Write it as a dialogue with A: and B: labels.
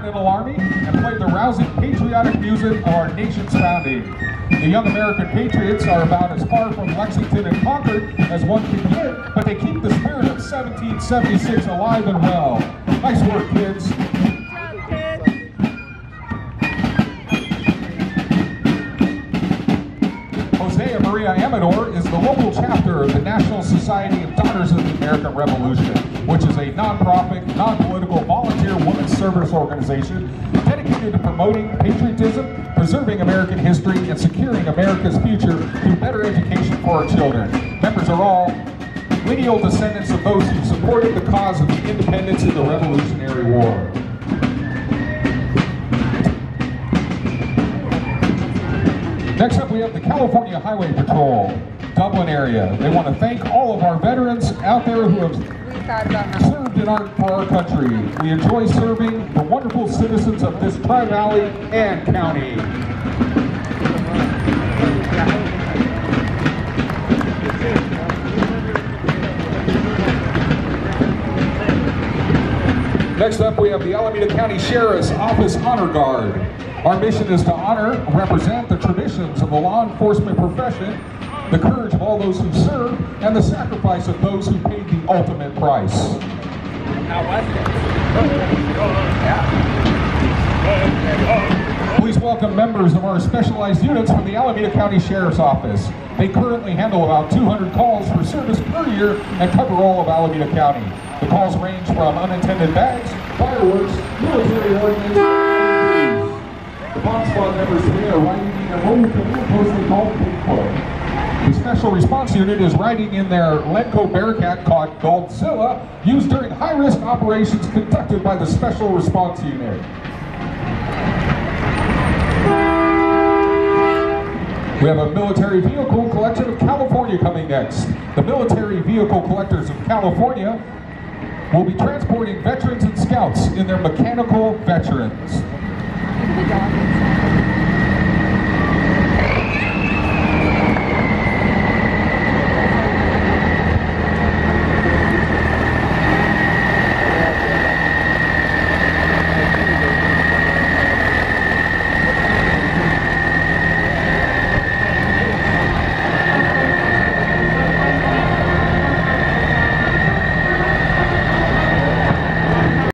A: Continental Army and played the rousing patriotic music of our nation's founding. The young American patriots are about as far from Lexington and Concord as one can get, but they keep the spirit of 1776 alive and well. Nice work, kids. Jose Maria Amador is the local chapter of the National Society of Daughters of the American Revolution, which is a non-profit, non-political, volunteer women's service organization dedicated to promoting patriotism, preserving American history, and securing America's future through better education for our children. Members are all lineal descendants of those who supported the cause of the independence in the Revolutionary War. Next up, we have the California Highway Patrol, Dublin area. They want to thank all of our veterans out there who have served for our country. We enjoy serving the wonderful citizens of this Tri-Valley and county. Next up, we have the Alameda County Sheriff's Office Honor Guard. Our mission is to honor, represent the traditions of the law enforcement profession, the courage of all those who serve, and the sacrifice of those who paid the ultimate price. Please welcome members of our specialized units from the Alameda County Sheriff's Office. They currently handle about 200 calls for service per year and cover all of Alameda County. The calls range from unattended bags, fireworks, military ordnance, and police. The bomb squad members today are riding in a mobile command post they call Bigfoot. The Special Response Unit is riding in their Lenco Bearcat called Godzilla, used during high-risk operations conducted by the Special Response Unit. We have a Military Vehicle Collection of California coming next. The Military Vehicle Collectors of California will be transporting veterans and scouts in their mechanical veterans.